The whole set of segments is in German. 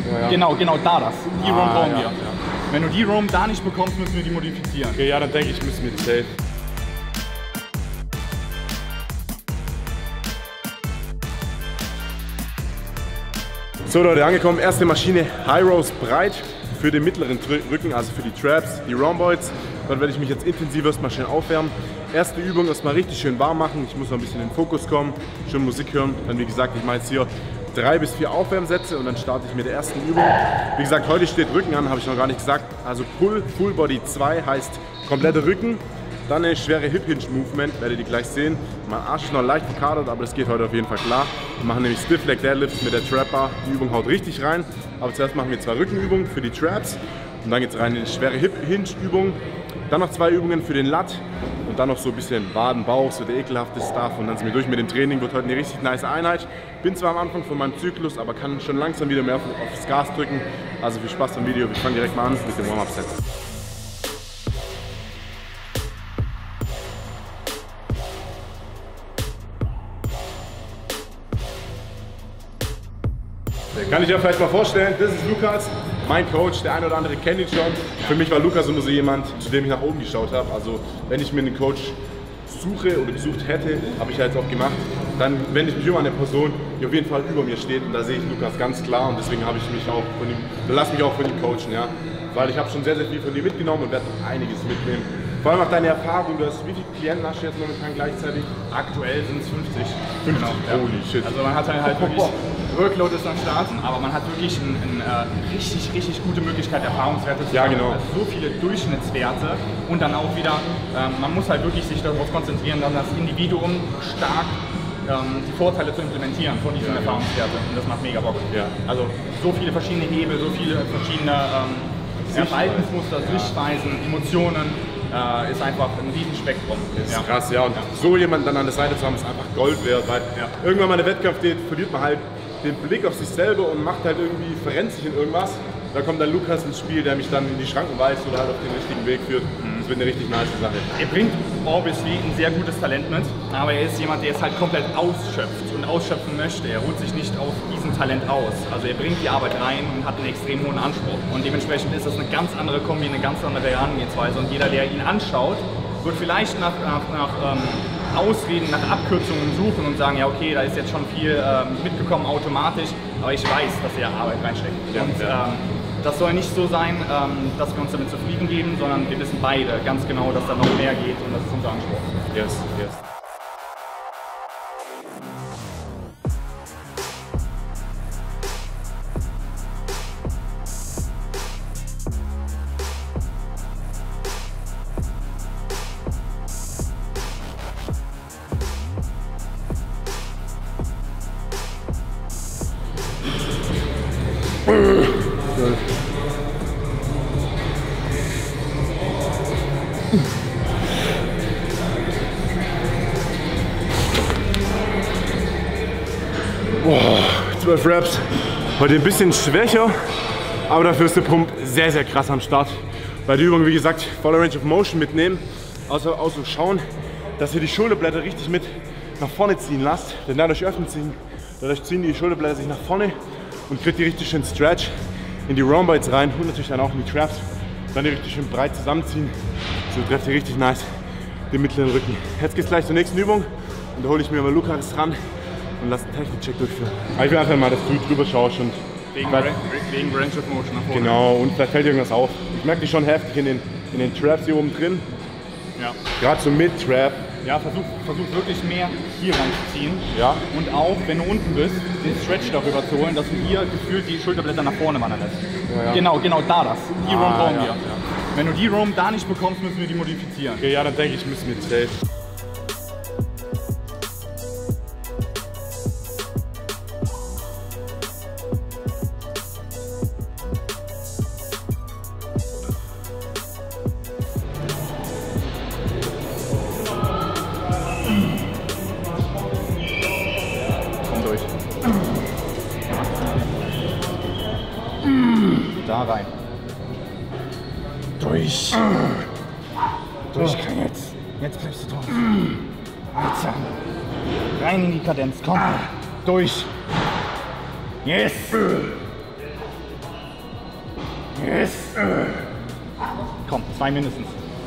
Ja. Genau da das. Die Roam brauchen wir. Ja. Wenn du die Roam da nicht bekommst, müssen wir die modifizieren. Okay, ja, dann denke ich, müssen wir die safe. So Leute, angekommen, erste Maschine High Rows breit für den mittleren Rücken, also für die Traps, die Rhomboids. Dort werde ich mich jetzt intensiv erstmal schön aufwärmen. Erste Übung erstmal richtig schön warm machen. Ich muss noch ein bisschen in den Fokus kommen, schön Musik hören. Dann wie gesagt, ich mache jetzt hier 3 bis 4 Aufwärmsätze und dann starte ich mit der ersten Übung. Wie gesagt, heute steht Rücken an, habe ich noch gar nicht gesagt. Also Pull Full Body 2 heißt kompletter Rücken. Dann eine schwere Hip Hinge Movement, werdet ihr gleich sehen. Mein Arsch ist noch leicht gekadert, aber das geht heute auf jeden Fall klar. Wir machen nämlich Stiff Leg Deadlifts mit der Trap Bar. Die Übung haut richtig rein. Aber zuerst machen wir 2 Rückenübungen für die Traps. Und dann geht es rein in eine schwere Hip Hinge Übung. Dann noch 2 Übungen für den Lat. Und dann noch so ein bisschen Waden, Bauch, so der ekelhafte Stuff. Und dann sind wir durch mit dem Training. Wird heute eine richtig nice Einheit. Bin zwar am Anfang von meinem Zyklus, aber kann schon langsam wieder mehr aufs Gas drücken. Also viel Spaß beim Video. Wir fangen direkt mal an mit dem Warm-Up-Set. Kann ich ja vielleicht mal vorstellen, das ist Lukas, mein Coach, der eine oder andere kennt ihn schon. Für mich war Lukas immer so jemand, zu dem ich nach oben geschaut habe. Also wenn ich mir einen Coach suche oder gesucht hätte, habe ich ja jetzt auch gemacht, dann wende ich mich immer an eine Person, die auf jeden Fall über mir steht. Und da sehe ich Lukas ganz klar und deswegen habe ich mich auch von ihm, lass mich auch von ihm coachen, ja. Weil ich habe schon sehr, sehr viel von dir mitgenommen und werde noch einiges mitnehmen. Vor allem auch deine Erfahrung, du hast, wie viele Klienten hast du jetzt momentan gleichzeitig? Aktuell sind es 50. 50? Genau, holy shit. Also man hat halt wirklich, Workload ist am Starten, aber man hat wirklich eine richtig gute Möglichkeit, Erfahrungswerte zu haben. Ja, genau. Also so viele Durchschnittswerte und dann auch wieder, man muss halt wirklich sich darauf konzentrieren, dann das Individuum stark die Vorteile zu implementieren von diesen Erfahrungswerten und das macht mega Bock. Ja. Also so viele verschiedene Hebel, so viele verschiedene Verhaltensmuster, Sichtweisen, Emotionen. Ist einfach ein Riesenspektrum. Das ist krass, ja. Und so jemanden dann an der Seite zu haben, ist einfach Gold wert, weil irgendwann mal der Wettkampf steht, verliert man halt den Blick auf sich selber und macht halt irgendwie, verrennt sich in irgendwas. Da kommt dann Lukas ins Spiel, der mich dann in die Schranken weist oder halt auf den richtigen Weg führt. Das wird eine richtig nice Sache. Er bringt obviously ein sehr gutes Talent mit, aber er ist jemand, der es halt komplett ausschöpft und ausschöpfen möchte. Er ruht sich nicht auf diesem Talent aus. Also er bringt die Arbeit rein und hat einen extrem hohen Anspruch. Und dementsprechend ist das eine ganz andere Kombi, eine ganz andere Herangehensweise. Und jeder, der ihn anschaut, wird vielleicht nach Ausreden, nach Abkürzungen suchen und sagen, ja okay, da ist jetzt schon viel mitgekommen automatisch, aber ich weiß, dass er Arbeit reinsteckt. Ja, und das soll nicht so sein, dass wir uns damit zufrieden geben, sondern wir wissen beide ganz genau, dass da noch mehr geht und das ist unser Anspruch. Yes, yes. Boah, 12 Reps. Heute ein bisschen schwächer, aber dafür ist der Pump sehr, sehr krass am Start. Bei der Übung, wie gesagt, voller Range of Motion mitnehmen. Also schauen, dass ihr die Schulterblätter richtig mit nach vorne ziehen lasst. Denn dadurch ziehen die Schulterblätter sich nach vorne und kriegt die richtig schön Stretch in die Rhomboids rein und natürlich dann auch in die Traps. Dann die richtig schön breit zusammenziehen. So trefft ihr richtig nice den mittleren Rücken. Jetzt geht's gleich zur nächsten Übung und da hole ich mir mal Lukas ran und lass einen Technik-Check durchführen. Ich will einfach mal, dass du drüber schaust und wegen Range of Motion nach vorne. Genau, und vielleicht fällt irgendwas auf. Ich merke dich schon heftig in den Traps hier oben drin. Ja. Gerade so mit Trap. Ja, versuch wirklich mehr hier ranzuziehen. Ja. Und auch, wenn du unten bist, den Stretch darüber zu holen, dass du hier gefühlt die Schulterblätter nach vorne wandern lässt. Ja, ja. Genau da das. Die Roam brauchen wir. Ja. Wenn du die Roam da nicht bekommst, müssen wir die modifizieren. Okay, ja, dann denke ich, müssen wir safe. Da rein. Durch. Kann jetzt. Jetzt bleibst du drauf. Jetzt. Rein in die Kadenz. Komm. Durch. Yes. Yes. Komm, 2 mindestens.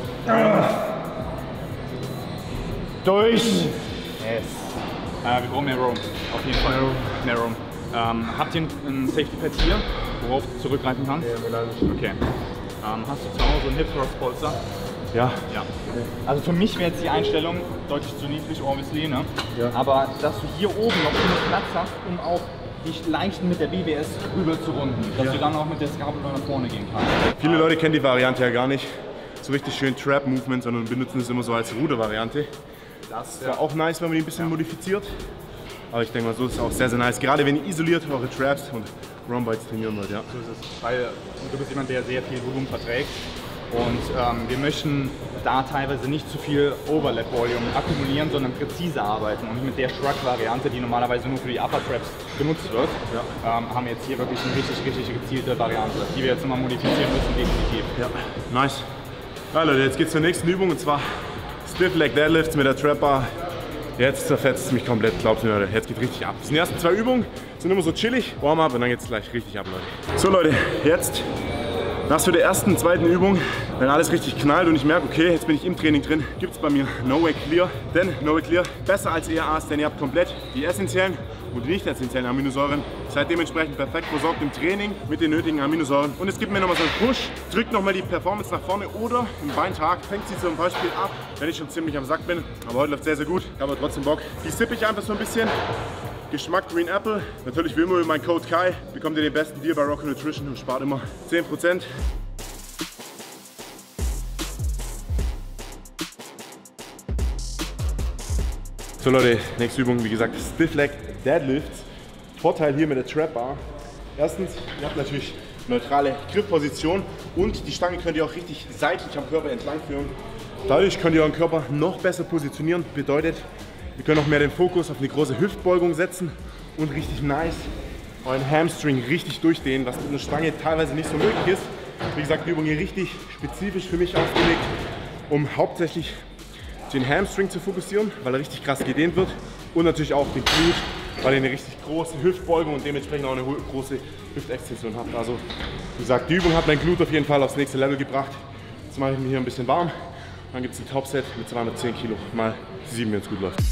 Durch. Yes. Wir brauchen mehr Room. Auf jeden Fall. Mehr Room. Habt ihr ein Safety Pad hier, worauf du zurückgreifen kannst? Ja, okay. Hast du zu Hause ein Hip Thrust Polster? Ja. Ja. Also für mich wäre jetzt die Einstellung deutlich zu niedrig, obviously, ne? Ja. Aber dass du hier oben noch genug Platz hast, um auch dich leicht mit der BWS rüber zu runden, dass du dann auch mit der Scapula nach vorne gehen kannst. Viele Leute kennen die Variante ja gar nicht. So richtig schön Trap-Movement, sondern benutzen es immer so als Ruder-Variante. Das wäre auch nice, wenn man die ein bisschen modifiziert. Aber ich denke mal, so ist es auch sehr, sehr nice. Gerade wenn ihr isoliert eure Traps und Rombites trainieren wollt, ja. So ist es. Weil du bist jemand, der sehr viel Volumen verträgt. Und wir möchten da teilweise nicht zu viel Overlap-Volume akkumulieren, sondern präzise arbeiten. Und mit der Shrug-Variante, die normalerweise nur für die Upper Traps genutzt wird, haben wir jetzt hier wirklich eine richtig gezielte Variante, die wir jetzt nochmal modifizieren müssen, definitiv. Ja, nice. Ja Leute, jetzt geht's zur nächsten Übung und zwar Stiff Leg Deadlifts mit der Trap Bar. Jetzt zerfetzt es mich komplett, glaubt mir Leute, jetzt geht richtig ab. Das sind die ersten 2 Übungen, sind immer so chillig, Warm-up und dann geht's gleich richtig ab, Leute. So Leute, jetzt nach so der ersten, zweiten Übung, wenn alles richtig knallt und ich merke, okay, jetzt bin ich im Training drin, gibt es bei mir No Way Clear. Denn No Way Clear besser als ERAs, denn ihr habt komplett die essentiellen und die nicht essentiellen Aminosäuren. Seid dementsprechend perfekt versorgt im Training mit den nötigen Aminosäuren. Und es gibt mir nochmal so einen Push, drückt nochmal die Performance nach vorne oder im Beintag fängt sie zum Beispiel ab, wenn ich schon ziemlich am Sack bin. Aber heute läuft sehr, sehr gut, ich habe trotzdem Bock. Die sippe ich einfach so ein bisschen. Geschmack Green Apple. Natürlich wie immer mit meinem Code Kai bekommt ihr den besten Deal bei Rocket Nutrition und spart immer 10%. So Leute, nächste Übung, wie gesagt, Stiff Leg Deadlifts. Vorteil hier mit der Trap Bar. Erstens, ihr habt natürlich neutrale Griffposition und die Stange könnt ihr auch richtig seitlich am Körper entlang führen. Dadurch könnt ihr euren Körper noch besser positionieren. Bedeutet, ihr könnt auch mehr den Fokus auf eine große Hüftbeugung setzen und richtig nice euren Hamstring richtig durchdehnen, was mit einer Stange teilweise nicht so möglich ist. Wie gesagt, die Übung hier richtig spezifisch für mich ausgelegt, um hauptsächlich den Hamstring zu fokussieren, weil er richtig krass gedehnt wird und natürlich auch den Glute, weil ihr eine richtig große Hüftbeugung und dementsprechend auch eine große Hüftextension habt. Also wie gesagt, die Übung hat mein Glute auf jeden Fall aufs nächste Level gebracht. Jetzt mache ich mir hier ein bisschen warm. Dann gibt es ein Topset mit 210 Kilo mal 7, wenn es gut läuft.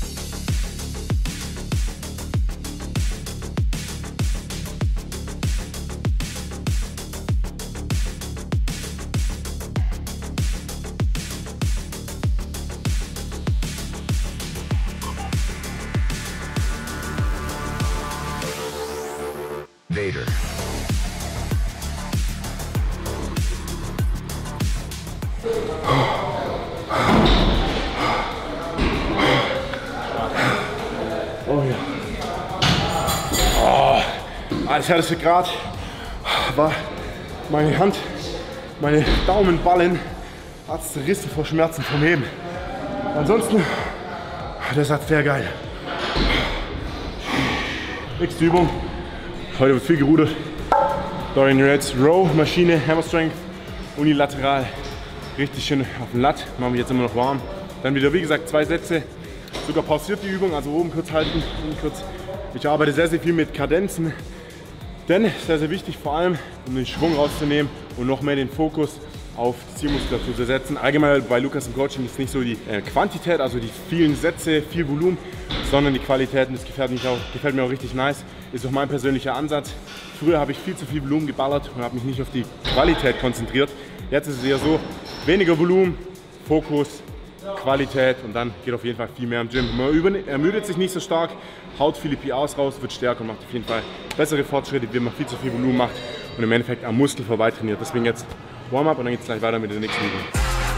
Vader. Oh ja. Oh, als härteste Grad war meine Hand, meine Daumenballen hat es zerrissen vor Schmerzen vom Heben. Ansonsten, das hat sehr geil. Nächste Übung. Heute wird viel gerudert. Dorian Yates Row Maschine, Hammer Strength, unilateral. Richtig schön auf dem Lat. Machen wir jetzt immer noch warm. Dann wieder, wie gesagt, 2 Sätze. Sogar pausiert die Übung, also oben kurz halten, unten kurz. Ich arbeite sehr, sehr viel mit Kadenzen. Denn sehr, sehr wichtig, vor allem, um den Schwung rauszunehmen und noch mehr den Fokus auf die Zielmuskulatur zu setzen. Allgemein bei Lukas im Coaching ist nicht so die Quantität, also die vielen Sätze, viel Volumen, sondern die Qualität. Und das gefällt mir auch richtig nice. Ist auch mein persönlicher Ansatz. Früher habe ich viel zu viel Volumen geballert und habe mich nicht auf die Qualität konzentriert. Jetzt ist es eher so, weniger Volumen, Fokus, Qualität und dann geht auf jeden Fall viel mehr im Gym. Man ermüdet sich nicht so stark, haut viele PRs raus, wird stärker und macht auf jeden Fall bessere Fortschritte, wenn man viel zu viel Volumen macht und im Endeffekt am Muskel vorbei trainiert. Deswegen jetzt Warm-up und dann geht es gleich weiter mit der nächsten Übung.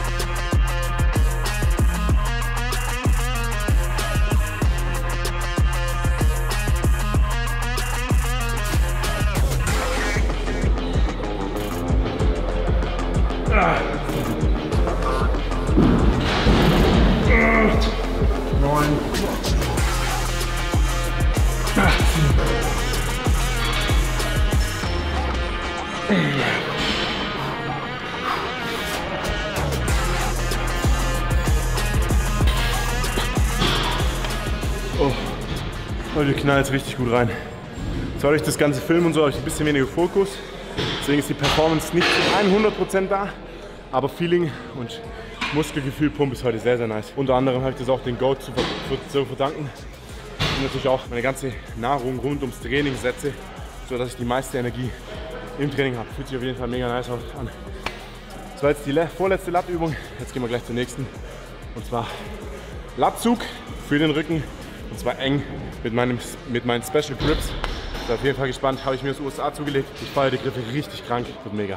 Oh, Leute, knallt jetzt richtig gut rein. Jetzt soll ich das ganze Film und so, habe ich ein bisschen weniger Fokus. Deswegen ist die Performance nicht zu 100% da, aber Feeling und Muskelgefühl, Pump ist heute sehr, sehr nice. Unter anderem habe ich das auch den Goat zu verdanken. Und natürlich auch meine ganze Nahrung rund ums Training setze, sodass ich die meiste Energie im Training habe. Fühlt sich auf jeden Fall mega nice an. Das war jetzt die vorletzte Lattübung. Jetzt gehen wir gleich zur nächsten. Und zwar Lattzug für den Rücken. Und zwar eng mit meinen Special Grips. Ich bin auf jeden Fall gespannt. Habe ich mir aus den USA zugelegt. Ich feiere die Griffe richtig krank. Wird mega.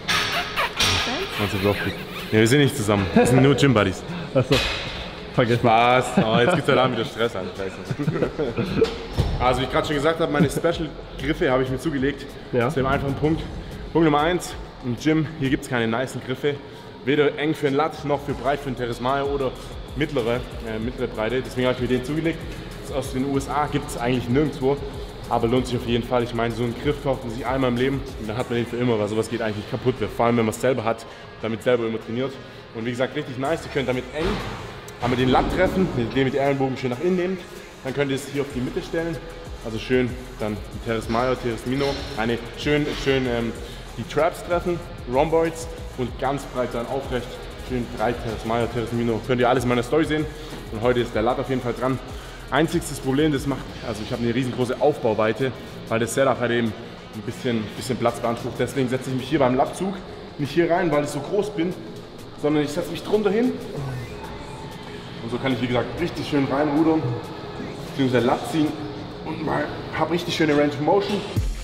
Ja, wir sind nicht zusammen. Wir sind nur Gym Buddies. Achso. Vergessen. Spaß. Oh, jetzt gibt es heute Abend wieder Stress an. Also wie ich gerade schon gesagt habe, meine Special Griffe habe ich mir zugelegt. Ja. Aus dem einfachen Punkt. Punkt Nummer 1. Im Gym, hier gibt es keine nicen Griffe. Weder eng für einen Lat, noch für breit für einen Teres Mayo oder mittlere Breite. Deswegen habe ich mir den zugelegt. Aus den USA gibt es eigentlich nirgendwo. Aber lohnt sich auf jeden Fall. Ich meine, so einen Griff kauft man sich einmal im Leben und dann hat man den für immer, weil sowas geht eigentlich nicht kaputt. Vor allem, wenn man es selber hat, damit selber immer trainiert. Und wie gesagt, richtig nice. Ihr könnt damit eng einmal den Lat treffen, indem ihr die Ellenbogen schön nach innen nehmt. Dann könnt ihr es hier auf die Mitte stellen. Also schön dann die Teres Mayo, Teres Mino. Schön die Traps treffen, Rhomboids und ganz breit dann aufrecht. Schön breit Teres Mayo, Teres Mino. Könnt ihr alles in meiner Story sehen. Und heute ist der Lat auf jeden Fall dran. Einziges Problem, das macht, also ich habe eine riesengroße Aufbauweite, weil das Setup halt eben ein bisschen Platz beansprucht. Deswegen setze ich mich hier beim Lattzug nicht hier rein, weil ich so groß bin, sondern ich setze mich drunter hin. Und so kann ich, wie gesagt, richtig schön reinrudern, beziehungsweise Lat ziehen und habe richtig schöne Range of Motion.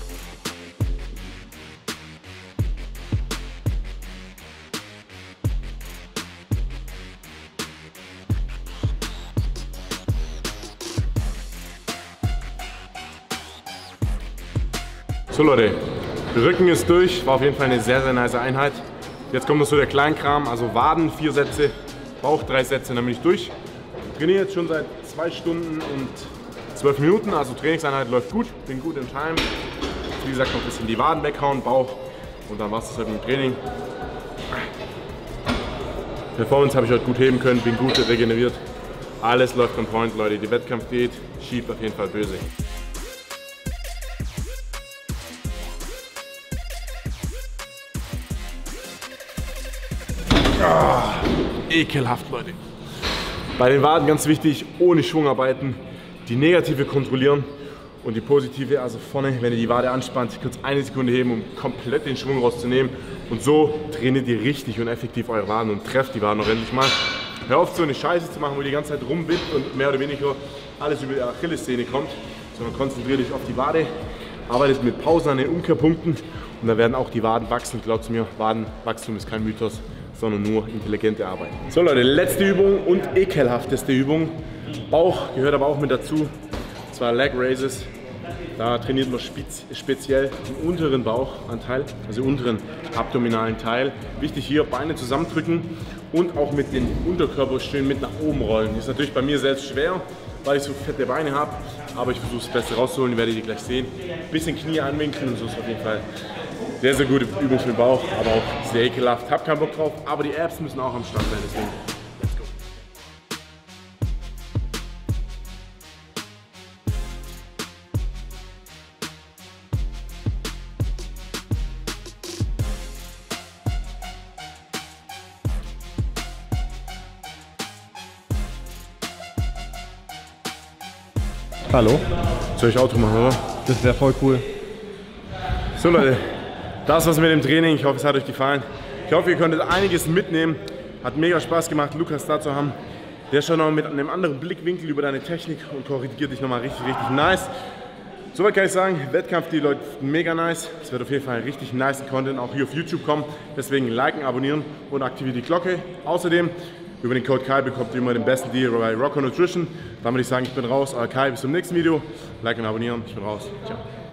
So Leute, Rücken ist durch, war auf jeden Fall eine sehr, sehr nice Einheit. Jetzt kommt noch so der Kleinkram, also Waden 4 Sätze, Bauch 3 Sätze, dann bin ich durch. Ich trainiere jetzt schon seit 2 Stunden und 12 Minuten, also Trainingseinheit läuft gut, bin gut im Time. Wie gesagt, noch ein bisschen die Waden weghauen, Bauch und dann war es das halt mit dem Training. Performance habe ich heute gut heben können, bin gut regeneriert. Alles läuft on point, Leute, die Wettkampfdiät schiebt auf jeden Fall böse. Ekelhaft, Leute. Bei den Waden ganz wichtig, ohne Schwung arbeiten, die negative kontrollieren und die positive, also vorne, wenn ihr die Wade anspannt, kurz 1 Sekunde heben, um komplett den Schwung rauszunehmen. Und so trainiert ihr richtig und effektiv eure Waden und trefft die Waden noch endlich mal. Hör auf, so eine Scheiße zu machen, wo ihr die ganze Zeit rumwippt und mehr oder weniger alles über die Achillessehne kommt, sondern konzentriert euch auf die Wade, arbeitet mit Pausen an den Umkehrpunkten und dann werden auch die Waden wachsen. Glaubt mir, Wadenwachstum ist kein Mythos, sondern nur intelligente Arbeit. So Leute, letzte Übung und ekelhafteste Übung. Bauch gehört aber auch mit dazu, und zwar Leg Raises. Da trainiert man speziell den unteren Bauchanteil, also den unteren abdominalen Teil. Wichtig hier, Beine zusammendrücken und auch mit dem Unterkörper schön mit nach oben rollen. Das ist natürlich bei mir selbst schwer, weil ich so fette Beine habe, aber ich versuche das Beste rauszuholen, die werdet ihr gleich sehen. Ein bisschen Knie anwinkeln und so ist auf jeden Fall sehr, sehr gute Übung für den Bauch, aber auch sehr ekelhaft. Hab keinen Bock drauf, aber die Abs müssen auch am Start sein, deswegen let's go. Hallo? Soll ich Auto machen, oder? Das wäre voll cool. So Leute, das war's mit dem Training. Ich hoffe, es hat euch gefallen. Ich hoffe, ihr konntet einiges mitnehmen. Hat mega Spaß gemacht, Lukas da zu haben. Der schaut noch mit einem anderen Blickwinkel über deine Technik und korrigiert dich nochmal richtig, richtig nice. Soweit kann ich sagen, Wettkampf, die Leute mega nice. Es wird auf jeden Fall richtig nice Content auch hier auf YouTube kommen. Deswegen liken, abonnieren und aktiviert die Glocke. Außerdem, über den Code Kai bekommt ihr immer den besten Deal bei Rocco Nutrition. Dann würde ich sagen, ich bin raus. Euer Kai, bis zum nächsten Video. Liken und abonnieren. Ich bin raus. Ciao.